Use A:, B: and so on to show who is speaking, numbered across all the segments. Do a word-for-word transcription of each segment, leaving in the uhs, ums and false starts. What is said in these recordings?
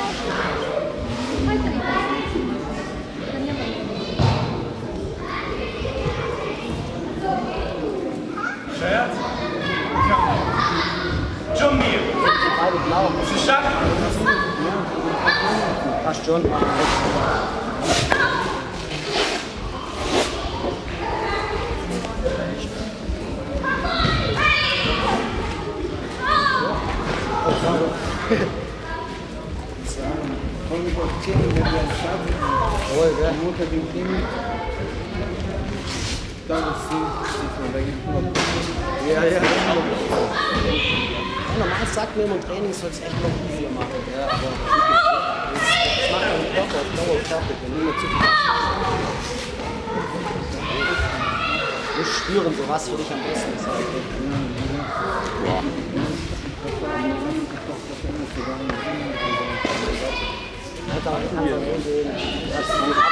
A: Scherz? Dschungel. Schack.
B: Passt schon. Ja, ja. Normal sagt mir, im Training soll es echt noch easier machen. Ja, aber das macht deinen Körper auf Dauer fertig, wenn du nur zu viel Du musst spüren, so was für dich am besten ist. Ja. Halt auch einfach so den, das ist die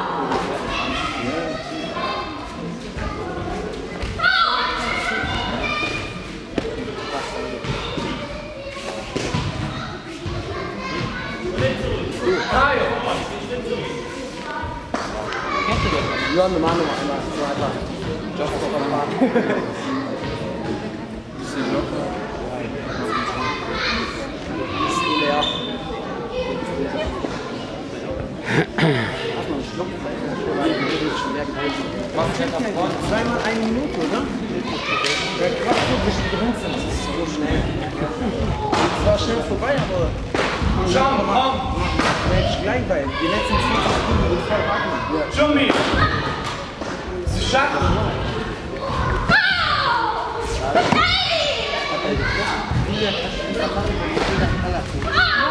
B: Ja, eine Meinung einmal so einfach. Just auf der Bahn. Bisschen locker. Ist leer. Lass mal einen Schluck. Was kennt ihr? Zweimal eine Minute, oder? Der Kraft wird nicht drin sind. Das ist so schnell. Es war schnell vorbei, aber.
A: Schau, komm!
B: Mensch, gleich bei. Die letzten zwanzig Sekunden sind voll warten.
A: Dschungel. Schack.
B: Nein!